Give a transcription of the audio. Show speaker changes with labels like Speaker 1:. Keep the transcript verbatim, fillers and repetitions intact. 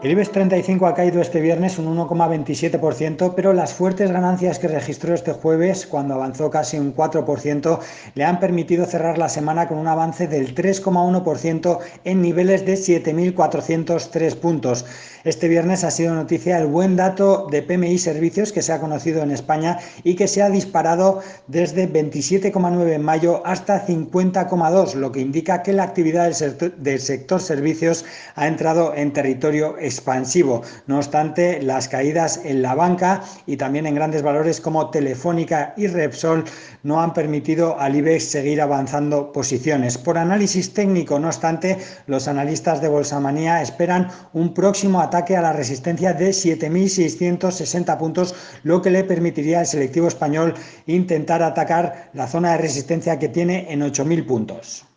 Speaker 1: El IBEX treinta y cinco ha caído este viernes un uno coma veintisiete por ciento, pero las fuertes ganancias que registró este jueves, cuando avanzó casi un cuatro por ciento, le han permitido cerrar la semana con un avance del tres coma uno por ciento en niveles de siete mil cuatrocientos tres puntos. Este viernes ha sido noticia el buen dato de P M I Servicios que se ha conocido en España y que se ha disparado desde veintisiete coma nueve en mayo hasta cincuenta coma dos, lo que indica que la actividad del sector, del sector servicios ha entrado en territorio expansivo. No obstante, las caídas en la banca y también en grandes valores como Telefónica y Repsol no han permitido al IBEX seguir avanzando posiciones. Por análisis técnico, no obstante, los analistas de Bolsamanía esperan un próximo ataque a la resistencia de siete mil seiscientos sesenta puntos, lo que le permitiría al selectivo español intentar atacar la zona de resistencia que tiene en ocho mil puntos.